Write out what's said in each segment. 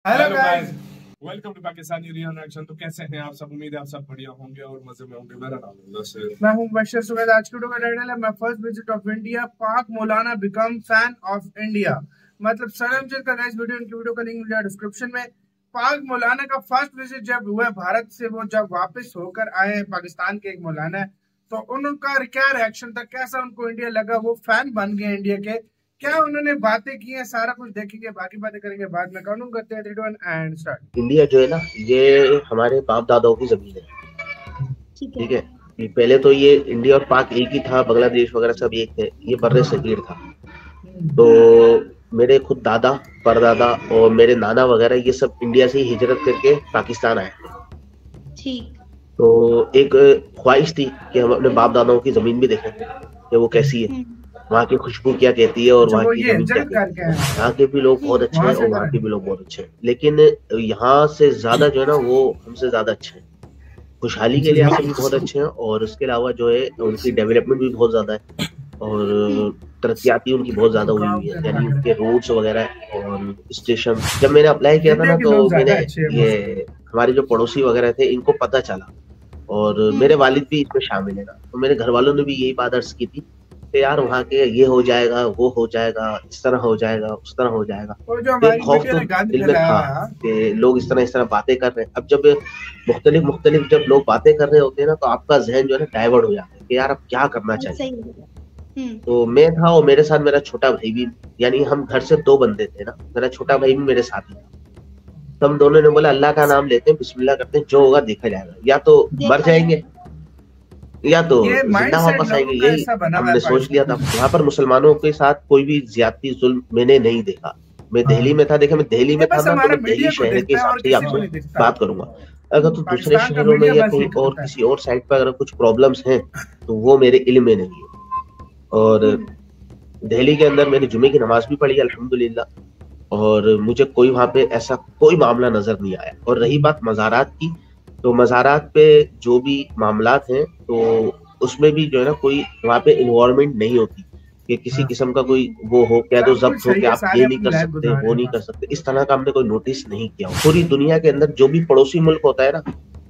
Hello guys, welcome to Pakistani reaction. तो कैसे हैं आप सब? उम्मीद है आप सब बढ़िया होंगे और मजे में होंगे। मेरा नाम है नसीर, मैं हूं बशर सुवैद। आज की वीडियो का टाइटल है my first visit of India, Pak maulana become fan of India. मतलब सरमजद का गाइस वीडियो, इनकी वीडियो का लिंक मिल जाएगा डिस्क्रिप्शन में। पाक मौलाना का फर्स्ट विजिट जब हुआ भारत से, वो जब वापस होकर आए हैं, पाकिस्तान के एक मौलाना है, तो उनका क्या रिएक्शन था, कैसा उनको इंडिया लगा, वो फैन बन गए इंडिया के, क्या उन्होंने बातें की हैं, सारा कुछ देखेंगे। बाकी बातें करेंगे बाद में। काउंट करते हैं 3, 2, 1 एंड स्टार्ट। इंडिया जो है ना, ये हमारे बाप दादाओं की जमीन है। ठीक है, पहले तो ये इंडिया और पाक एक ही था, बांग्लादेश वगैरह सब एक थे, ये बर्रे सगीर था। तो मेरे खुद दादा, परदादा और मेरे नाना वगैरह ये सब इंडिया से ही हिजरत करके पाकिस्तान आए थे। तो एक ख्वाहिश थी कि हम अपने बाप दादाओं की जमीन भी देखें कि वो कैसी है, वहाँ की खुशबू क्या कहती है और वहाँ की जमीन क्या कहती है। यहाँ के भी लोग बहुत अच्छे हैं और वहाँ के भी लोग बहुत अच्छे हैं, लेकिन यहाँ से ज्यादा जो है ना वो हमसे ज्यादा अच्छे हैं। खुशहाली के लिहाज से भी बहुत अच्छे हैं और उसके अलावा जो है उनकी डेवलपमेंट भी बहुत ज्यादा है और तरक्याती उनकी बहुत ज्यादा हुई हुई है। यानी उनके रोड्स वगैरह और स्टेशन, जब मैंने अप्लाई किया था ना तो मैंने ये हमारे जो पड़ोसी वगैरह थे इनको पता चला और मेरे वालिद भी इसमें शामिल है ना, तो मेरे घर वालों ने भी यही बात अर्ज की थी कि यार वहाँ के ये हो जाएगा, वो हो जाएगा, इस तरह हो जाएगा, उस तरह हो जाएगा। एक खौफ तो दिल में था कि लोग इस तरह बातें कर रहे हैं। अब जब मुख्तलिफ जब लोग बातें कर रहे होते हैं ना, तो आपका जहन जो है ना डाइवर्ट हो जाता है कि यार अब क्या करना चाहिए। तो मैं था और मेरे साथ मेरा छोटा भाई भी, यानी हम घर से 2 बंदे थे ना, मेरा छोटा भाई भी मेरे साथ ही था। तो हम दोनों ने बोला अल्लाह का नाम लेते हैं, बिस्मिल्लाह करते हैं, जो होगा देखा जाएगा, या तो मर जाएंगे या तो जिंदा वापस आएंगे, यही हमने सोच लिया था। यहाँ पर मुसलमानों के साथ कोई भी ज्यादती जुल्म मैंने नहीं देखा। मैं दिल्ली में था, देखा मैं दिल्ली में था ना, तो मैं दिल्ली शहर के हिसाब से आपसे बात करूंगा। अगर तो दूसरे शहरों में या कहीं और किसी और साइड पर अगर कुछ प्रॉब्लम्स हैं तो वो मेरे इल्म में नहीं है। और दिल्ली के अंदर मैंने जुमे की नमाज भी पढ़ी अल्हम्दुलिल्लाह, और मुझे कोई वहां पे ऐसा कोई मामला नजर नहीं आया। और रही बात मज़ारात की, तो मज़ारात पे जो भी मामलात हैं तो उसमें भी जो है ना कोई वहाँ पे इन्वॉल्वमेंट नहीं होती कि किसी किस्म का कोई वो हो, क्या तो जब्त हो कि आप ये नहीं कर सकते, वो नहीं कर सकते, इस तरह का हमने कोई नोटिस नहीं किया। पूरी दुनिया के अंदर जो भी पड़ोसी मुल्क होता है ना,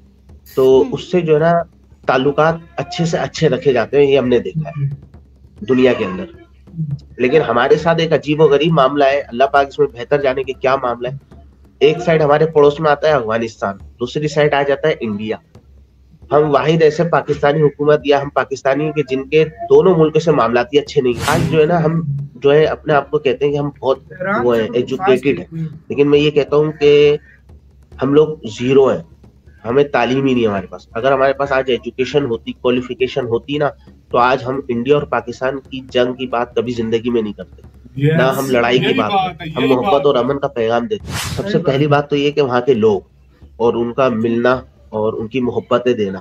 तो उससे जो है ना ताल्लुकात अच्छे से अच्छे रखे जाते हैं, ये हमने देखा है दुनिया के अंदर। लेकिन हमारे साथ एक अजीबोगरीब मामला है, अल्लाह पाक इसमें बेहतर जाने के क्या मामला है। एक साइड हमारे पड़ोस में आता है अफगानिस्तान, दूसरी साइड आ जाता है इंडिया। हम वाहिद ऐसे पाकिस्तानी हुकूमत या हम पाकिस्तानी के जिनके दोनों मुल्कों से मामलाती अच्छे नहीं। आज जो है ना हम जो है अपने आप को कहते हैं कि हम बहुत वो है, एजुकेटेड है, लेकिन मैं ये कहता हूँ कि हम लोग जीरो हैं, हमें तालीम ही नहीं है हमारे पास। अगर हमारे पास आज एजुकेशन होती, क्वालिफिकेशन होती ना, तो आज हम इंडिया और पाकिस्तान की जंग की बात कभी जिंदगी में नहीं करते। ना हम लड़ाई की बात करते, हम मोहब्बत और अमन का पैगाम देते। सबसे पहली बात तो ये कि वहाँ के लोग और उनका मिलना और उनकी मोहब्बतें देना,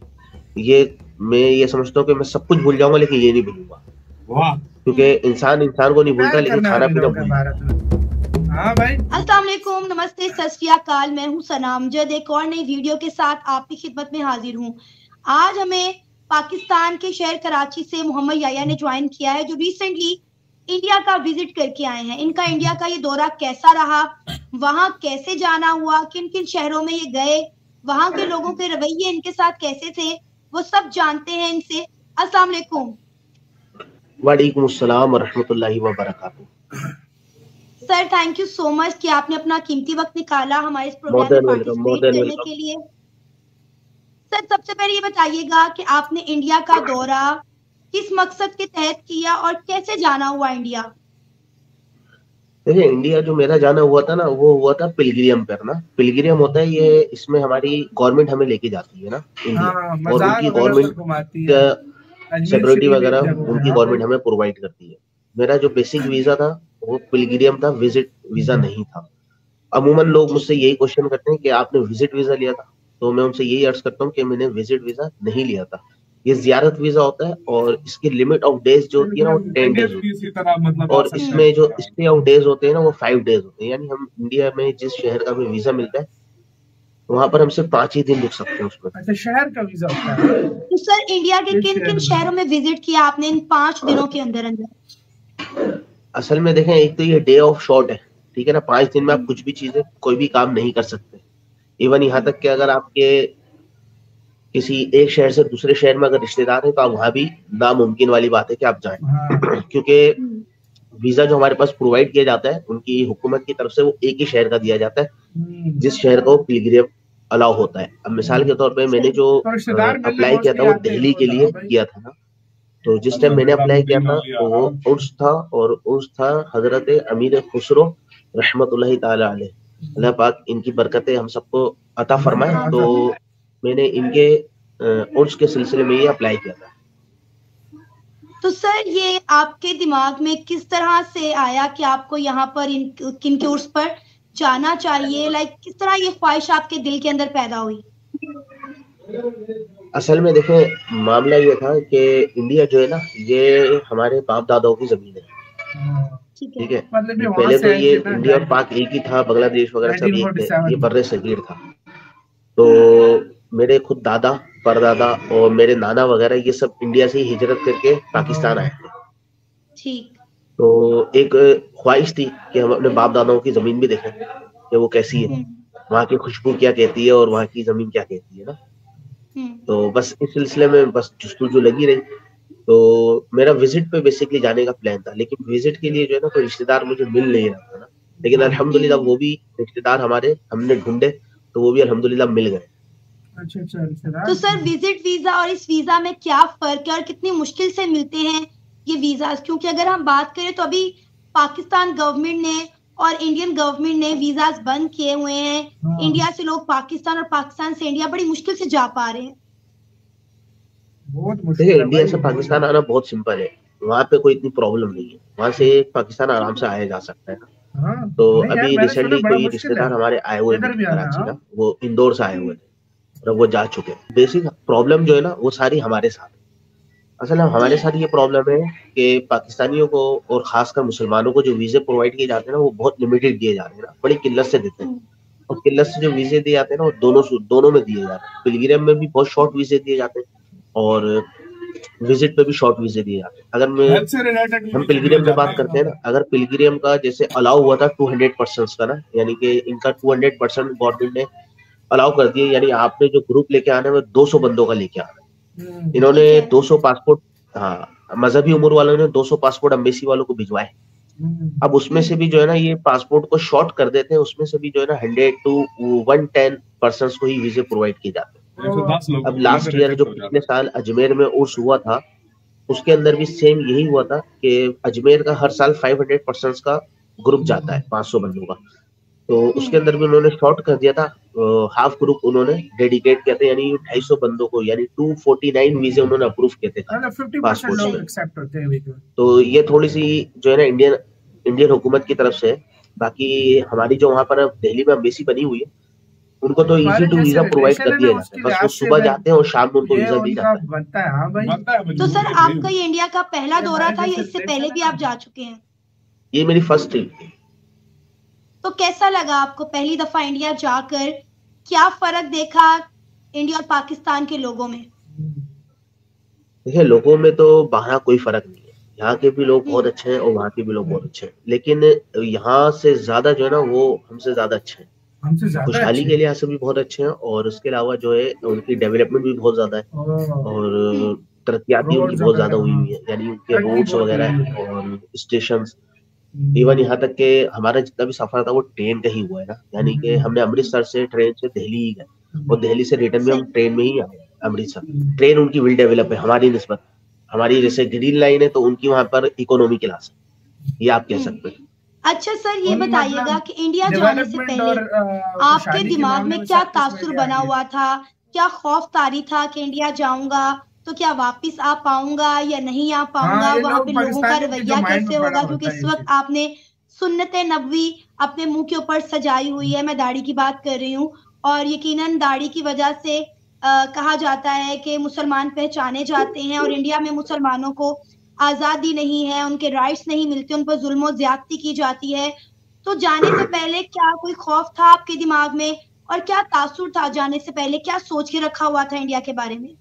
ये मैं ये समझता हूँ कि मैं सब कुछ भूल जाऊंगा लेकिन ये नहीं भूलूंगा, क्योंकि इंसान को नहीं भूलता लेकिन खाना पीना भूलता। हाँ भाई, अस्सलाम वालेकुम, नमस्ते, सत श्री अकाल। मैं हूँ सनामजद, एक और नई वीडियो के साथ आपकी खिदमत में हाजिर हूँ। आज हमें पाकिस्तान के शहर कराची से मोहम्मद याया ने ज्वाइन किया है, जो रिसेंटली इंडिया का विजिट करके आए हैं। इनका इंडिया का ये दौरा कैसा रहा, वहाँ कैसे जाना हुआ, किन किन शहरों में ये गए, वहाँ के लोगों के रवैये इनके साथ कैसे थे, वो सब जानते हैं इनसे। अस्सलाम वालेकुम। वालेकुम अस्सलाम व रहमतुल्लाहि व बरकातहू। Sir thank you so much कि आपने अपना कीमती वक्त निकाला हमारे इस प्रोग्राम में पार्टिसिपेट करने के लिए। सर सबसे पहले ये बताइएगा कि आपने इंडिया का दौरा किस मकसद के तहत किया और कैसे जाना हुआ इंडिया? देखिए, इंडिया जो मेरा जाना हुआ था ना, वो हुआ था पिलग्रिम पर ना। पिलग्रिम होता है ये, इसमें हमारी गवर्नमेंट हमें लेके जाती है ना इंडिया, और उनकी गवर्नमेंट सिक्योरिटी वगैरह उनकी गवर्नमेंट हमें प्रोवाइड करती है। मेरा जो बेसिक वीजा था वो पिलग्रिम था, विजिट वीजा नहीं था। अमूमन लोग मुझसे यही क्वेश्चन करते हैं कि आपने विजिट वीजा लिया था, तो मैं उनसे यही अर्ज करता हूँ कि मैंने विजिट वीजा नहीं लिया था। ये जियारत वीजा होता है और इसकी लिमिट ऑफ डेज जो होती है ना वो 10 डेज होती है, और इसमें जो स्टे ऑफ डेज होते हैं ना वो 5 डेज होते हैं। यानी हम इंडिया में जिस शहर का हमें वीजा मिलता है वहाँ पर हम सिर्फ 5 ही दिन रुक सकते हैं उसमें। अच्छा, शहर का वीजा होता है। तो सर इंडिया के किन किन शहरों में विजिट किया आपने इन 5 दिनों के अंदर अंदर? असल में देखें, एक तो ये डे ऑफ शॉर्ट है, ठीक है ना। 5 दिन में आप कुछ भी चीजें कोई भी काम नहीं कर सकते। इवन यहाँ तक कि अगर आपके किसी एक शहर से दूसरे शहर में अगर रिश्तेदार है तो आप वहां भी नामुमकिन वाली बात है कि आप जाएं। क्योंकि वीजा जो हमारे पास प्रोवाइड किया जाता है उनकी हुकूमत की तरफ से वो एक ही शहर का दिया जाता है जिस शहर को पिलग्रिम अलाउ होता है। अब मिसाल के तौर पे मैंने जो अप्लाई किया था वो दिल्ली के लिए किया था ना, तो जिस टाइम मैंने अप्लाई किया था तो वो उर्स था, और उर्स था हजरत अमीर खुसरो रहमतुल्लाहि ताला अलैह, अल्लाह पाक इनकी बरकतें हम सबको अता फरमाए। तो मैंने इनके उर्स के सिलसिले में ये अप्लाई किया था। तो सर ये आपके दिमाग में किस तरह से आया कि आपको यहाँ पर किनके उर्स पर जाना चाहिए? लाइक किस तरह ये ख्वाहिश आपके दिल के अंदर पैदा हुई? असल में देखें मामला ये था कि इंडिया जो है ना ये हमारे बाप दादाओं की जमीन है, ठीक है। पहले तो ये इंडिया और पाक एक ही था, बांग्लादेश वगैरह सब एक थे, ये बर्रे सगीर था। तो मेरे खुद दादा परदादा और मेरे नाना वगैरह ये सब इंडिया से ही हिजरत करके पाकिस्तान आए थे। ठीक। तो एक ख्वाहिश थी कि हम अपने बाप दादाओं की जमीन भी देखें कि वो कैसी है, वहाँ की खुशबू क्या कहती है और वहाँ की जमीन क्या कहती है ना। तो बस इस सिलसिले में बस जुस्तजू लगी रही। तो मेरा विजिट पे बेसिकली जाने का प्लान था, लेकिन विजिट के लिए जो है ना कोई रिश्तेदार मुझे मिल नहीं रहा था ना। लेकिन अल्हम्दुलिल्लाह वो भी रिश्तेदार हमारे हमने ढूंढे तो वो भी अल्हम्दुलिल्लाह मिल गए। तो सर विजिट वीजा और इस वीजा में क्या फर्क है और कितनी मुश्किल से मिलते हैं ये वीजा? क्योंकि अगर हम बात करें तो अभी पाकिस्तान गवर्नमेंट ने और इंडियन गवर्नमेंट ने वीजाज बंद किए हुए हैं। इंडिया से लोग पाकिस्तान और पाकिस्तान से इंडिया बड़ी मुश्किल से जा पा रहे हैं। देखिए इंडिया से पाकिस्तान आना बहुत सिंपल है, वहाँ पे कोई इतनी प्रॉब्लम नहीं है, वहाँ से पाकिस्तान आराम से आया जा सकता है ना। तो अभी रिसेंटली कोई रिश्तेदार हमारे आए हुए थे कराची ना, वो इंदौर से आए हुए थे और वो जा चुके। बेसिक प्रॉब्लम जो है ना वो सारी हमारे साथ। असल में हमारे साथ ये प्रॉब्लम है कि पाकिस्तानियों को और खासकर मुसलमानों को जो वीजे प्रोवाइड किए जाते हैं ना वो बहुत लिमिटेड दिए जा रहे हैं ना, बड़ी किल्लत से देते हैं। और किल्लत से जो वीजे दिए जाते हैं ना वो दोनों में दिए जाते हैं। पिलग्रिम में भी बहुत शॉर्ट वीजे दिए जाते हैं और विजिट पे भी शॉर्ट वीजे दिए जाते हैं। अगर हम पिलग्रिम में बात करते हैं ना, अगर पिलग्रिम का जैसे अलाउ हुआ था 200% का ना, यानी कि इनका 200% गवर्नमेंट ने अलाउ कर दिए, यानी आपने जो ग्रुप लेके आना है वो 200 बंदों का लेके आना है। इन्होंने 200 पासपोर्ट, हाँ मजहबी उम्र वालों ने 200 पासपोर्ट अम्बेसी वालों को भिजवाए। अब उसमें से भी जो है ना ये पासपोर्ट को शॉर्ट कर देते हैं, उसमें से भी जो है ना 100 to 110% को ही वीजे प्रोवाइड किए जाते हैं। अब लास्ट ईयर जो पिछले साल अजमेर में उर्स हुआ था उसके अंदर भी सेम यही हुआ था कि अजमेर का हर साल 500% का ग्रुप जाता है 500 बंदों का। तो उसके अंदर भी उन्होंने शॉर्ट कर दिया था, हाफ ग्रुप उन्होंने डेडिकेट किया था, यानी 250 बंदों को, यानी 249 वीजे उन्होंने अप्रूव किए थे पासपोर्ट। तो ये थोड़ी सी जो है ना इंडियन हुकूमत की तरफ से। बाकी हमारी जो वहाँ पर दिल्ली में अम्बेसी बनी हुई है उनको तो इजी टू वीजा प्रोवाइड कर दिया जाता है, बस वो सुबह जाते हैं और शाम में उनको वीजा मिल जाता है। तो सर आपका ये इंडिया का पहला दौरा था या इससे पहले भी आप जा चुके हैं? ये मेरी फर्स्ट ट्रिप थी। तो कैसा लगा आपको पहली दफा इंडिया जाकर? क्या फर्क देखा इंडिया और पाकिस्तान के लोगों में? देखिए लोगों में तो बाहर कोई फर्क नहीं है, यहाँ के भी लोग बहुत अच्छे हैं और वहाँ के भी लोग बहुत अच्छे हैं, लेकिन यहाँ से ज्यादा जो है ना वो हमसे ज्यादा अच्छे हैं। खुशहाली के लिहाज से भी बहुत अच्छे हैं और उसके अलावा जो है उनकी डेवलपमेंट भी बहुत ज्यादा है और तरक्कियात भी उनकी बहुत ज्यादा हुई हुई है, यानी उनके रोड्स वगैरह और स्टेशन। इवन यहाँ तक के हमारा जितना भी सफर था वो ट्रेन का ही हुआ है ना, यानी कि हमने अमृतसर से ट्रेन से दिल्ली ही गए और दिल्ली से रिटर्न में हम ट्रेन में ही आए अमृतसर। ट्रेन उनकी वेल डेवलप है हमारी निस्बत, हमारी जैसे ग्रीन लाइन है तो उनकी वहाँ पर इकोनॉमी क्लास है, ये आप कह सकते हैं। अच्छा सर ये बताइएगा कि इंडिया जाने से पहले आपके दिमाग में क्या तासुर बना हुआ था? क्या खौफ तारी था कि इंडिया जाऊंगा तो क्या वापस आ पाऊंगा या नहीं आ पाऊंगा? वहाँ पे लोगों का रवैया कैसे होगा? क्योंकि इस वक्त आपने सुन्नत नबवी अपने मुंह के ऊपर सजाई हुई है, मैं दाढ़ी की बात कर रही हूँ, और यकीनन दाढ़ी की वजह से कहा जाता है कि मुसलमान पहचाने जाते हैं और इंडिया में मुसलमानों को आजादी नहीं है, उनके राइट्स नहीं मिलते, उन पर जुल्म और ज्यादती की जाती है। तो जाने से पहले क्या कोई खौफ था आपके दिमाग में और क्या तासुर था जाने से पहले? क्या सोच के रखा हुआ था इंडिया के बारे में?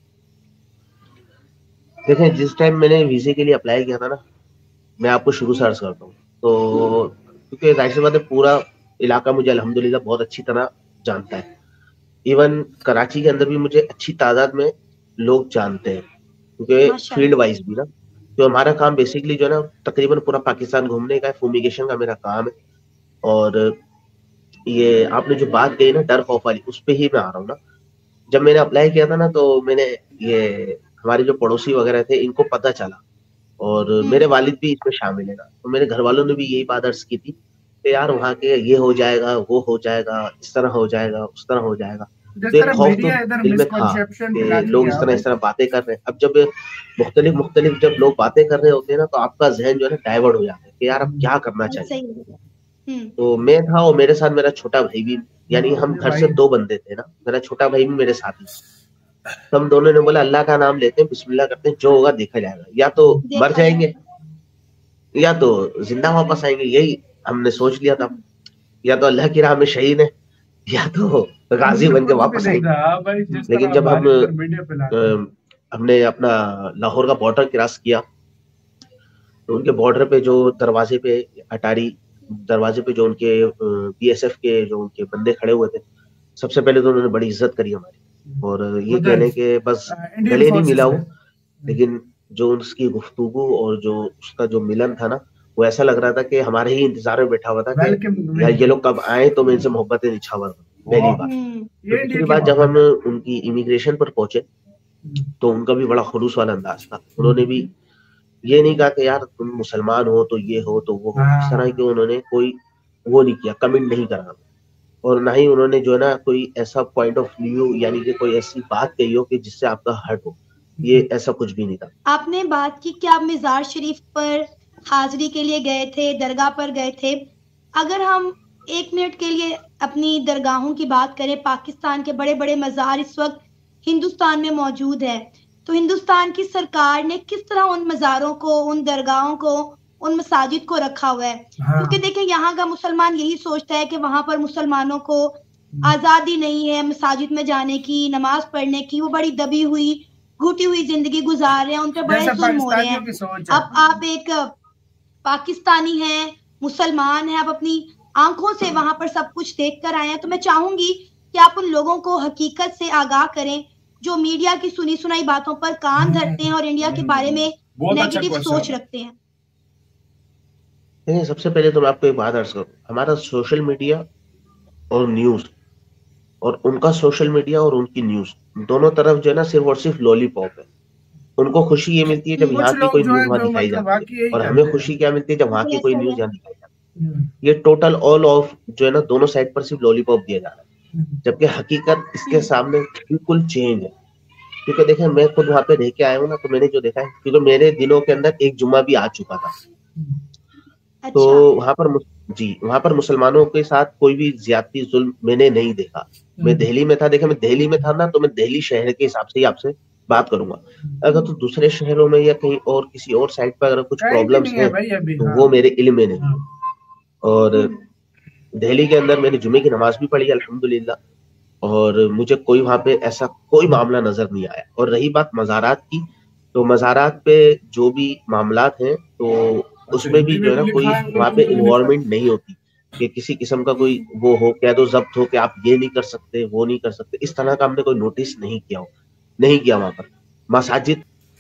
देखें जिस टाइम मैंने वीजे के लिए अप्लाई किया था ना, मैं आपको शुरू से अर्ज करता हूँ, तो क्योंकि जाहिर सी बात है पूरा इलाका मुझे अल्हम्दुलिल्लाह बहुत अच्छी तरह जानता है। इवन कराची के अंदर भी मुझे अच्छी तादाद में लोग जानते हैं, क्योंकि फील्ड वाइज भी ना, तो हमारा काम बेसिकली जो है ना तकरीबन पूरा पाकिस्तान घूमने का है, फूमिगेशन का मेरा काम है। और ये आपने जो बात कही ना डर खौफ वाली, उस पे ही मैं आ रहा हूँ ना। जब मैंने अप्लाई किया था ना, तो मैंने ये हमारे जो पड़ोसी वगैरह थे इनको पता चला, और मेरे वालिद भी इसमें शामिल है ना, तो मेरे घर वालों ने भी यही बात अर्ज की थी कि यार वहाँ के ये हो जाएगा, वो हो जाएगा, इस तरह हो जाएगा, उस तरह हो जाएगा। तो एक खौफ तो दिल में था कि लोग इस तरह बातें कर रहे हैं। अब जब मुख्तलिफ जब लोग बातें कर रहे होते हैं ना, तो आपका जहन जो है ना डाइवर्ट हो जाता है कि यार अब क्या करना चाहिए। तो मैं था और मेरे साथ मेरा छोटा भाई भी, यानी हम घर से 2 बंदे थे ना, मेरा छोटा भाई भी मेरे साथ ही। तो हम दोनों ने बोला अल्लाह का नाम लेते हैं, बिस्मिल्लाह करते हैं, जो होगा देखा जाएगा, या तो मर जाएंगे या तो जिंदा वापस आएंगे, यही हमने सोच लिया था। या तो अल्लाह की राह में शहीद है, या तो गाजी बन के वापस आएंगे। लेकिन जब हमने अपना लाहौर का बॉर्डर क्रॉस किया, तो उनके बॉर्डर पे जो दरवाजे पे अटारी दरवाजे पे जो उनके बीएसएफ के जो उनके बंदे खड़े हुए थे, सबसे पहले तो उन्होंने बड़ी इज्जत करी हमारी, और ये कहने के बस गले नहीं मिला वो, लेकिन जो उसकी गुफ्तगू और जो उसका जो मिलन था ना, वो ऐसा लग रहा था कि हमारे ही इंतजार में बैठा हुआ था कि यार ये लोग कब आए तो मैं इनसे मोहब्बतें निछावर करूं। पहली बात। दूसरी बात, जब हम उनकी इमिग्रेशन पर पहुंचे तो उनका भी बड़ा खुलूस वाला अंदाज था। उन्होंने भी ये नहीं कहा कि यार तुम मुसलमान हो तो ये हो तो वो हो, इस तरह के उन्होंने कोई वो नहीं किया, कमेंट नहीं करा, और ना ही उन्होंने जो है ना कोई ऐसा पॉइंट ऑफ व्यू यानी कि कोई ऐसी बात कही हो कि जिससे आपका हर्ट हो, ये ऐसा कुछ भी नहीं था। आपने बात की कि आप मज़ार शरीफ पर हाजिरी के लिए गए थे, दरगाह पर गए थे। अगर हम 1 मिनट के लिए अपनी दरगाहों की बात करें, पाकिस्तान के बड़े बड़े मज़ार इस वक्त हिंदुस्तान में मौजूद है, तो हिंदुस्तान की सरकार ने किस तरह उन मज़ारों को, उन दरगाहों को, उन मसाजिद को रखा हुआ है? क्योंकि देखिए यहाँ का मुसलमान यही सोचता है कि वहां पर मुसलमानों को आजादी नहीं है मसाजिद में जाने की, नमाज पढ़ने की, वो बड़ी दबी हुई घुटी हुई जिंदगी गुजार रहे हैं, उन पर बड़े जुल्म हो रहे हैं। अब आप एक पाकिस्तानी हैं, मुसलमान हैं, आप अपनी आंखों से वहां पर सब कुछ देख कर आए हैं, तो मैं चाहूंगी कि आप उन लोगों को हकीकत से आगाह करें जो मीडिया की सुनी सुनाई बातों पर कान धरते हैं और इंडिया के बारे में नेगेटिव सोच रखते हैं। नहीं, सबसे पहले तो मैं आपको एक बात अर्ज करूं, हमारा सोशल मीडिया और न्यूज और उनका सोशल मीडिया और उनकी न्यूज दोनों तरफ जो है ना सिर्फ और सिर्फ लॉलीपॉप है। उनको खुशी ये मिलती है जब यहाँ की कोई न्यूज वहां दिखाई जाती है, और हमें खुशी क्या मिलती है जब वहां की कोई न्यूज यहाँ दिखाई जाती है। ये टोटल ऑल ऑफ जो है ना दोनों साइड पर सिर्फ लॉलीपॉप दिया जा रहा है, जबकि हकीकत इसके सामने बिल्कुल चेंज है। क्योंकि देखें मैं खुद वहां पे रह के आया हूँ ना, तो मैंने जो देखा है, क्योंकि मेरे दिनों के अंदर एक जुम्मा भी आ चुका था, तो वहां पर मुसलमानों के साथ कोई भी ज्यादती जुल्म मैंने नहीं देखा। मैं दिल्ली में था, देखा मैं दिल्ली में था ना, तो मैं दिल्ली शहर के हिसाब से ही आपसे बात करूंगा। अगर तो दूसरे शहरों में या कहीं और किसी और साइड पर अगर कुछ प्रॉब्लम्स हैं तो वो मेरे इल्म में नहीं। और दिल्ली के अंदर मैंने जुमे की नमाज भी पढ़ी अल्हम्दुलिल्लाह, और मुझे कोई वहां पे ऐसा कोई मामला नजर नहीं आया। और रही बात मज़ारात की, तो मज़ारात पे जो भी मामलात हैं तो उसमें भी जो है ना कोई वहां पे इन्वॉल्वमेंट नहीं होती कि किसी किस्म का कोई वो हो, कैद व जब्त हो कि आप ये नहीं कर सकते, वो नहीं कर सकते, इस तरह का हमने कोई नोटिस नहीं किया वहां पर। मसाजिद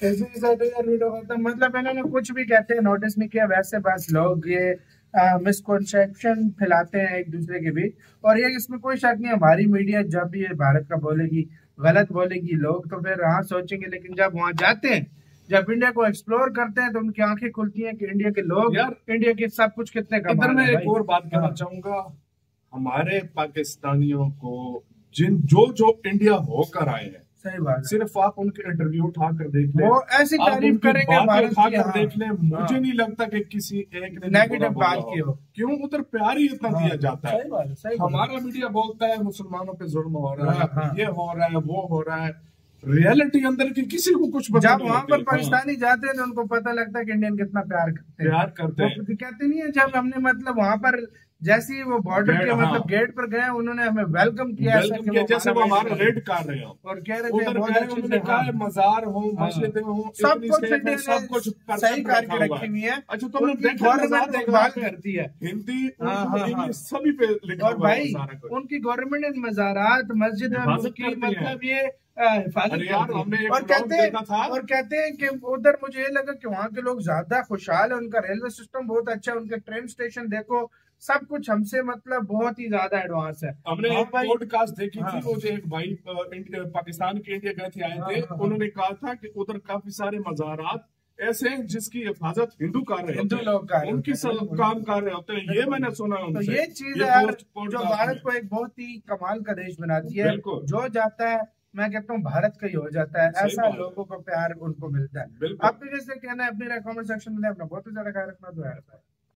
मतलब इन्होंने कुछ भी कहते हैं नोटिस नहीं किया, वैसे बस लोग ये मिसकॉन्सेप्शन फैलाते हैं एक दूसरे के बीच। और ये इसमें कोई शक नहीं, हमारी मीडिया जब भी ये भारत का बोलेगी, गलत बोलेगी, लोग तो फिर हाँ सोचेंगे, लेकिन जब वहां जाते हैं, जब इंडिया को एक्सप्लोर करते हैं, तो उनकी आंखें खुलती हैं कि इंडिया के लोग, यार इंडिया के सब कुछ कितने कमाल है। मैं एक और बात कहना चाहूंगा, हमारे पाकिस्तानियों को जो इंडिया होकर आए हैं, सही बात, सिर्फ आप उनके इंटरव्यू उठाकर देख ले, वो ऐसी तारीफ करेंगे, उठाकर देख ले, मुझे नहीं लगता कि किसी एक ने नेगेटिव बात की हो। क्यों? उधर प्यार ही इतना दिया जाता है। हमारा मीडिया बोलता है मुसलमानों पे जुल्म हो रहा है, ये हो रहा है, वो हो रहा है, रियलिटी अंदर की किसी को कुछ पता नहीं। जब वहाँ पर पाकिस्तानी जाते हैं तो उनको पता लगता है कि इंडियन कितना प्यार करते हैं। वो कहते नहीं है, जब हमने मतलब वहाँ पर जैसे ही वो बॉर्डर के मतलब गेट पर गए उन्होंने हमें वेलकम किया, जैसे वो हमारा रेड कर रहे हो और कह रहे थे उन्होंने कहा मजार हो मस्जिद हो सब कुछ सही करके रखी हुई है। अच्छा तुमने गवर्नमेंट देखभाल करती है हिंदी सभी पे लिखा और भाई उनकी गवर्नमेंट ने मज़ारात मस्जिद की मतलब ये और कहते हैं कि उधर मुझे ये लगा कि वहाँ के लोग ज्यादा खुशहाल है, उनका रेलवे सिस्टम बहुत अच्छा है, उनके ट्रेन स्टेशन देखो सब कुछ हमसे मतलब बहुत ही ज्यादा एडवांस है। हमने एक पॉडकास्ट देखी थी, वो जो एक भाई पाकिस्तान के इंडिया गए थे आए थे, उन्होंने कहा था कि उधर काफी सारे मज़ारात ऐसे हैं जिसकी हिफाजत हिंदू कर रहे हिंदू लोग कर उनकी सब काम कर रहे होते हैं। ये मैंने सुना है तो ये चीज यार जो भारत को एक बहुत ही कमाल का देश बनाती है, जो जाता है मैं कहता हूँ भारत का ही हो जाता है, ऐसा लोगों को प्यार उनको मिलता है। आपको जैसे कहना है अपनी कमेंट सेक्शन में, अपना बहुत ही ज्यादा ख्याल रखना।